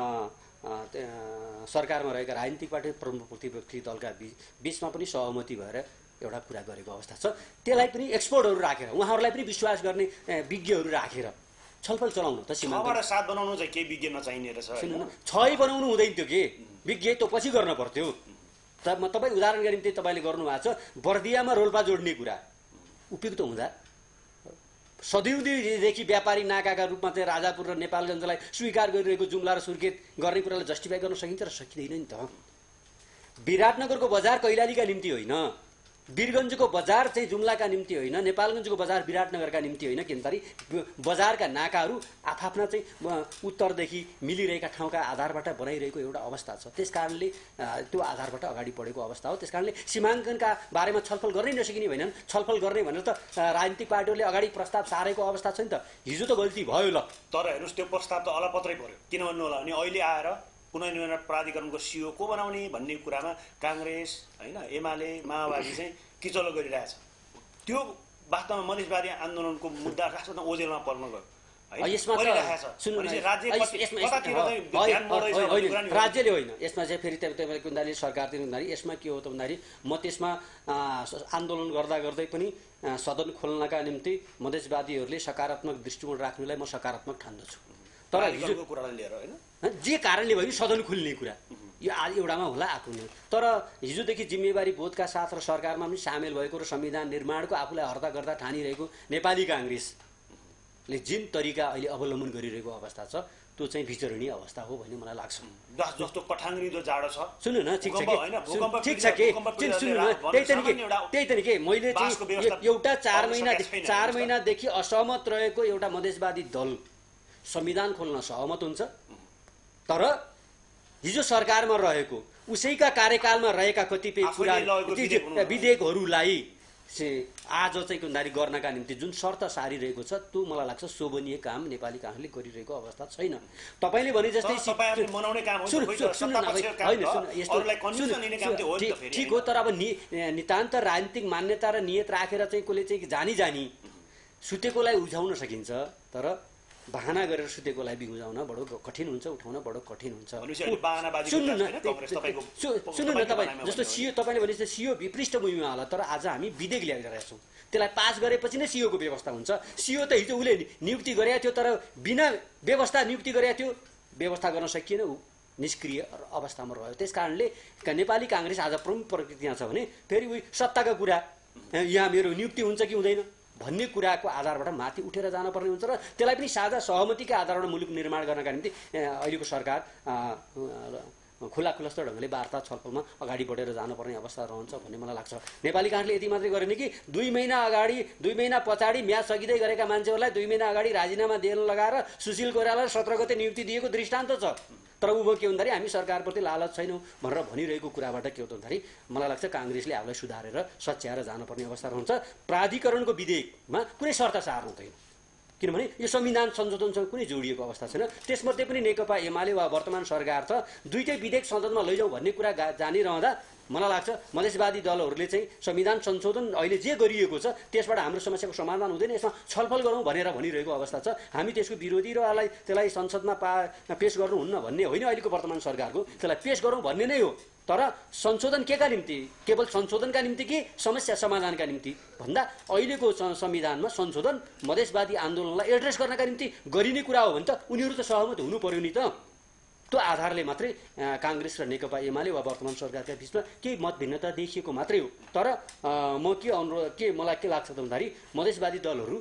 सरकारमा रहेका राजनीतिक पार्टी प्रमुख प्रतिपक्षी दलका बिच बिचमा पनि सहमति भएर एउटा कुरा गरेको अवस्था छ। त्यसलाई पनि एक्सपर्टहरू राखेर उहाँहरूलाई पनि विश्वास गर्ने विज्ञहरू राखेर छलफल चलाउनु त। सीमाबाट साथ बनाउनु चाहिँ केही विज्ञ नचाहिने रहेछ। छै बनाउनु हुँदैन थियो कि विज्ञ त पछि गर्न पर्थ्यो। त म तपाईँ उदाहरणका निम्ति तपाईँले गर्नुभएको छ बर्दियामा रोल्पा जोड्ने कुरा उपयुक्त हुँदा सदिउँदेखि व्यापारी नाकाका रूपमा चाहिँ राजापुर र नेपालगञ्जलाई स्वीकार गरिरहेको जुम्ला र सुर्खेत गर्ने कुरालाई जस्टिफाई गर्न सकिन्छ र सकिँदैन नि त। विराटनगरको बजार कैलालीका निम्ति होइन, वीरगञ्जको बजार चाहिँ जुम्लाका निम्ति होइन, नेपालगञ्जको बजार विराटनगरका निम्ति होइन। किनभने बजारका नाकाहरू आफआफ्ना चाहिँ उत्तरदेखि मिलिरहेका ठाउँका आधारबाट बनाइरहेको एउटा अवस्था छ। त्यस कारणले त्यो आधारबाट अगाडि बढेको अवस्था हो। त्यस कारणले सीमाङ्कनका बारेमा छलफल गर्नै नसकिने भएन। छलफल गर्ने भनेर त राजनीतिक पार्टीहरूले अगाडि प्रस्ताव सारेको अवस्था छ नि त। हिजो त गल्ती भयो ल, तर हेर्नुहोस् त्यो प्रस्ताव त अलपत्रै पर्यो। किन भन्नु होला भने अहिले आएर पुनर्निर्माण प्राधिकरणको सिओ को बनाउने भन्ने कुरामा काङ्ग्रेस होइन एमाले माओवादी चाहिँ किचलो गरिरहेछ। त्यो वास्तवमा मधेसवादी आन्दोलनको मुद्दा राष्ट्रमा ओझेलमा पर्न गयो। राज्यले होइन यसमा चाहिँ फेरि तपाईँको भन्दाखेरि सरकारले भन्दाखेरि यसमा के हो त भन्दाखेरि म त्यसमा आन्दोलन गर्दा गर्दै पनि सदन खोल्नका निम्ति मधेसवादीहरूले सकारात्मक दृष्टिकोण राख्नुलाई म सकारात्मक ठान्दछु। तर हिजोको कुरालाई लिएर होइन जे कारणले भयो सदन खुल्ने कुरा यो एउटामा होला आफू नै। तर हिजोदेखि जिम्मेवारी बोधका साथ र सरकारमा पनि सामेल भएको र संविधान निर्माणको आफूलाई हर्ता गर्दा ठानिरहेको नेपाली काङ्ग्रेसले जुन तरिका अहिले अवलम्बन गरिरहेको अवस्था छ त्यो चाहिँ विचरणीय अवस्था हो भन्ने मलाई लाग्छ। जस्तो पठाङ्ग्रिदो जाडो छ सुन्नु न, ठिक छ कि ठिक छ कि सुन्नु न, त्यही त नि के त्यही त नि के मैले चाहिँ एउटा चार महिना चार महिनादेखि असहमत रहेको एउटा मधेसवादी दल संविधान खोल्न सहमत हुन्छ, तर हिजो सरकारमा रहेको उसैका कार्यकालमा रहेका कतिपय कुरा विधेयकहरूलाई आज चाहिँ कुन्दारी गर्नका निम्ति जुन शर्त सारिरहेको छ त्यो मलाई लाग्छ शोभनीय काम नेपाली काङ्ग्रेसले गरिरहेको अवस्था छैन। तपाईँले भने जस्तै ठिक हो, तर अब नितान्त राजनीतिक मान्यता र नियत राखेर चाहिँ कसले चाहिँ जानी जानी सुतेकोलाई उझाउन सकिन्छ, तर बहाना गरेर सुतेकोलाई बिउजाउन बडो कठिन हुन्छ, उठाउन बडो कठिन हुन्छ। सुन्नु न सुन्नु न तपाईँ, जस्तो सियो तपाईँले भने सियो पृष्ठभूमिमा होला, तर आज हामी विधेयक ल्याइरहेका छौँ, त्यसलाई पास गरेपछि नै सियोको व्यवस्था हुन्छ। सियो त हिजो उसले नियुक्ति गरेका थियो, तर बिना व्यवस्था नियुक्ति गरेका थियो, व्यवस्था गर्न सकिएन, ऊ निष्क्रिय अवस्थामा रह्यो। त्यस कारणले नेपाली काङ्ग्रेस आज प्रमुख प्रकृति यहाँ छ भने फेरि उही सत्ताका कुरा, यहाँ मेरो नियुक्ति हुन्छ कि हुँदैन भन्ने कुराको आधारबाट माथि उठेर जानुपर्ने हुन्छ र त्यसलाई पनि साझा सहमतिका आधारमा मुलुक निर्माण गर्नका निम्ति अहिलेको सरकार खुला खुलस्त ढङ्गले वार्ता छलफलमा अगाडि बढेर जानुपर्ने अवस्था रहन्छ भन्ने मलाई लाग्छ। नेपाली काङ्ग्रेसले यति मात्रै गरेन कि दुई महिना अगाडि दुई महिना पछाडि म्याच सकिँदै गरेका मान्छेहरूलाई दुई महिना अगाडि राजीनामा दिन लगाएर सुशील कोइरालालाई सत्र गते नियुक्ति दिएको दृष्टान्त छ। तर ऊ के भन्दाखेरि हामी सरकारप्रति लालच छैनौँ भनेर भनिरहेको कुराबाट के हो त भन्दाखेरि मलाई लाग्छ काङ्ग्रेसले आफूलाई सुधारेर सच्याएर जानुपर्ने अवस्था रहन्छ। प्राधिकरणको विधेयकमा कुनै शर्त सार्नु हुँदैन, किनभने यो संविधान संशोधनसँग कुनै जोडिएको अवस्था छैन। त्यसमध्ये पनि नेकपा एमाले वा वर्तमान सरकार छ दुईटै विधेयक संसदमा लैजाउँ भन्ने कुरा जानिरहँदा मलाई लाग्छ मधेसवादी दलहरूले चाहिँ संविधान संशोधन अहिले जे गरिएको छ त्यसबाट हाम्रो समस्याको समाधान हुँदैन, यसमा छलफल गरौँ भनेर भनिरहेको अवस्था छ। हामी त्यसको विरोधी र यसलाई त्यसलाई संसदमा पा पेश गर्नुहुन्न भन्ने होइन अहिलेको वर्तमान सरकारको, त्यसलाई पेश गरौँ भन्ने नै हो। तर संशोधन केका निम्ति? केवल संशोधनका निम्ति कि समस्या समाधानका निम्ति भन्दा अहिलेको संविधानमा संशोधन मधेसवादी आन्दोलनलाई एड्रेस गर्नका निम्ति गरिने कुरा हो भने त उनीहरू त सहमत हुनु पर्यो नि त। त्यो आधारले मात्रै काङ्ग्रेस र नेकपा एमाले वा वर्तमान सरकारका बिचमा केही मतभिन्नता देखिएको मात्रै हो। तर म के अनुरोध के मलाई के लाग्छ त भन्दाखेरि मधेसवादी दलहरू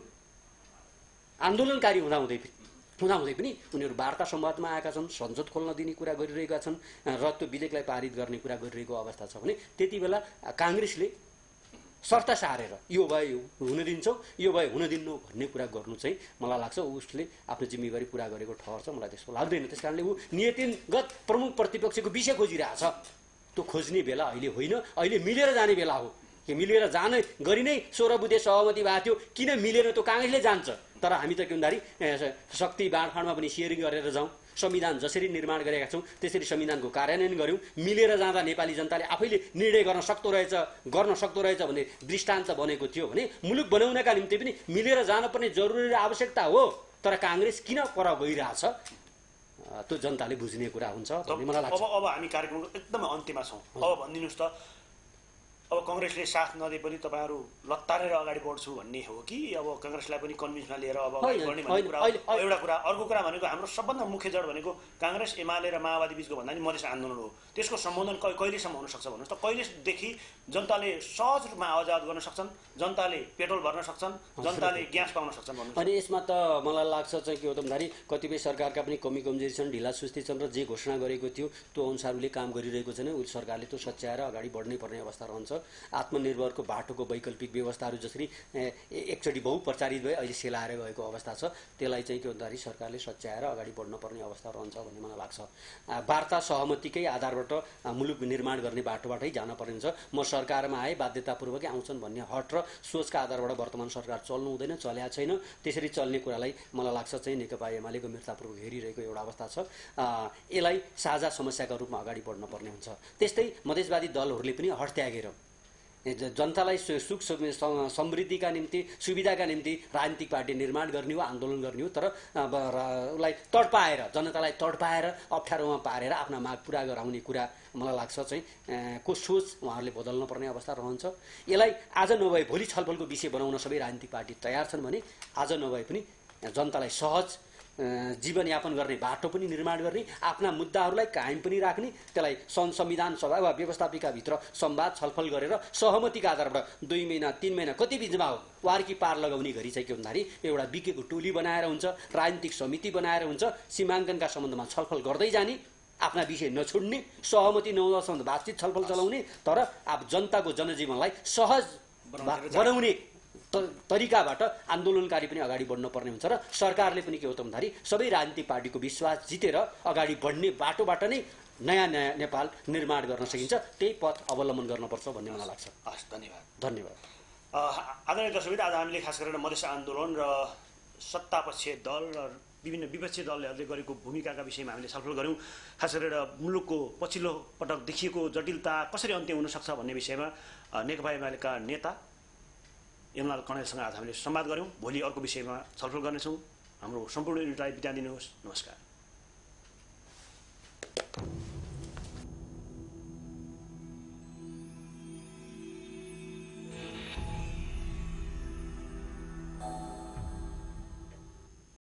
आन्दोलनकारी हुँदाहुँदै हुँदाहुँदै पनि उनीहरू वार्ता संवादमा आएका छन्, संसद खोल्न दिने कुरा गरिरहेका छन् र त्यो विधेयकलाई पारित गर्ने कुरा गरिरहेको अवस्था छ भने त्यति बेला काङ्ग्रेसले शर्त सारेर यो भए हुन दिन्छौँ यो भए हुन दिन्नौ भन्ने कुरा गर्नु चाहिँ मलाई लाग्छ उसले आफ्नो जिम्मेवारी पुरा गरेको ठहर छ, मलाई त्यस्तो लाग्दैन। त्यस कारणले ऊ नीतिगत प्रमुख प्रतिपक्षको विषय खोजिरहेछ, त्यो खोज्ने बेला अहिले होइन, अहिले मिलेर जाने बेला हो। कि मिलेर जाने गरी नै सोह्र बुधे सहमति भएको थियो, किन मिलेर त्यो काङ्ग्रेसले जान्छ। तर हामी त के भन्दाखेरि शक्ति बाँडफाँडमा पनि सेयरिङ गरेर जाउँ, संविधान जसरी निर्माण गरेका छौँ त्यसरी संविधानको कार्यान्वयन गऱ्यौँ, मिलेर जाँदा नेपाली जनताले आफैले निर्णय गर्न सक्दो रहेछ गर्न सक्दो रहेछ भन्ने दृष्टान्त बनेको थियो भने मुलुक बनाउनका निम्ति पनि मिलेर जानुपर्ने जरुरी र आवश्यकता हो। तर काङ्ग्रेस किन पर गइरहेछ त्यो जनताले बुझ्ने कुरा हुन्छ भन्ने मलाई लाग्छ। अब अब हामी कार्यक्रमको एकदमै अन्त्यमा छौँ, अब भनिदिनुहोस् त अब काङ्ग्रेसले साथ नदिए पनि तपाईँहरू लत्तारेर अगाडि बढ्छु भन्ने हो कि अब काङ्ग्रेसलाई पनि कन्भिन्समा लिएर अब अगाडि बढ्ने भन्ने कुरा एउटा कुरा। अर्को कुरा भनेको हाम्रो सबभन्दा मुख्य जड भनेको काङ्ग्रेस एमाले र माओवादी बिचको भन्दा नि मधेस आन्दोलन हो। त्यसको सम्बोधन कहिलेसम्म हुनसक्छ भन्नुहोस् त? कहिलेदेखि जनताले सहज रूपमा आवाज गर्न सक्छन्, जनताले पेट्रोल भर्न सक्छन्, जनताले ग्यास पाउन सक्छन् भन्नुहोस्? अनि यसमा त मलाई लाग्छ चाहिँ के हो त भन्दाखेरि कतिपय सरकारका पनि कमी कमजोरी छन्, ढिला सुस्ती छन् र जे घोषणा गरेको थियो त्यो अनुसार उसले काम गरिरहेको छैन। उस सरकारले त्यो सच्याएर अगाडि बढ्नै पर्ने अवस्था रहन्छ। आत्मनिर्भरको बाटोको वैकल्पिक व्यवस्थाहरू जसरी एकचोटि बहुप्रचारित भए अहिले सेलाएर गएको अवस्था छ, त्यसलाई चाहिँ के भन्दाखेरि सरकारले सच्याएर अगाडि बढ्नुपर्ने अवस्था रहन्छ भन्ने मलाई लाग्छ। वार्ता सहमतिकै आधारबाट मुलुक निर्माण गर्ने बाटोबाटै जानुपर्ने हुन्छ। म सरकारमा आएँ बाध्यतापूर्वकै आउँछन् भन्ने हट र सोचका आधारबाट वर्तमान सरकार चल्नु हुँदैन, चल्या छैन। त्यसरी चल्ने कुरालाई मलाई लाग्छ चाहिँ नेकपा एमाले गम्भीरतापूर्वक हेरिरहेको एउटा अवस्था छ। यसलाई साझा समस्याका रूपमा अगाडि बढ्नुपर्ने हुन्छ। त्यस्तै मधेसवादी दलहरूले पनि हट त्यागेर जनतालाई सुख समृद्धिका निम्ति सुविधाका निम्ति राजनीतिक पार्टी निर्माण गर्ने हो, आन्दोलन गर्ने हो, तर उसलाई तडपाएर जनतालाई तडपाएर अप्ठ्यारोमा पारेर आफ्ना माग पुरा गराउने कुरा मलाई लाग्छ चाहिँ को सोच उहाँहरूले बदल्न पर्ने अवस्था रहन्छ। यसलाई आज नभए भोलि छलफलको विषय बनाउन सबै राजनीतिक पार्टी तयार छन् भने आज नभए पनि जनतालाई सहज जीवनयापन गर्ने बाटो पनि निर्माण गर्ने, आफ्ना मुद्दाहरूलाई कायम पनि राख्ने, त्यसलाई संविधान सभा वा व्यवस्थापिकाभित्र संवाद छलफल गरेर सहमतिका आधारबाट दुई महिना तीन महिना कति बिचमा हो वार्की पार लगाउने गरी चाहिँ के भन्दाखेरि एउटा बिकेको टोली बनाएर हुन्छ, राजनीतिक समिति बनाएर हुन्छ, सीमाङ्कनका सम्बन्धमा छलफल गर्दै जाने, आफ्ना विषय नछोड्ने, सहमति नहुँदासम्म बातचित छलफल चलाउने, तर अब जनताको जनजीवनलाई सहज बनाउने तरिकाबाट आन्दोलनकारी पनि अगाडि बढ्न पर्ने हुन्छ र सरकारले पनि के हो त भन्दाखेरि सबै राजनीतिक पार्टीको विश्वास जितेर अगाडि बढ्ने बाटोबाट नै नयाँ नयाँ नेपाल निर्माण गर्न सकिन्छ, त्यही पथ अवलम्बन गर्नुपर्छ भन्ने मलाई लाग्छ। हस्, धन्यवाद धन्यवाद। आदरणीय दर्शकवृन्द, आज हामीले खास गरेर मधेस आन्दोलन र सत्तापक्षीय दल र विभिन्न विपक्षी दलहरूले गरेको भूमिकाका विषयमा हामीले छलफल गऱ्यौँ। खास गरेर मुलुकको पछिल्लो पटक देखिएको जटिलता कसरी अन्त्य हुनसक्छ भन्ने विषयमा नेकपा एमालेका नेता यमलाल कडेलसँग आज हामीले संवाद गऱ्यौँ। भोलि अर्को विषयमा छलफल गर्नेछौँ। हाम्रो सम्पूर्ण युनिटलाई बिदा दिनुहोस्। नमस्कार।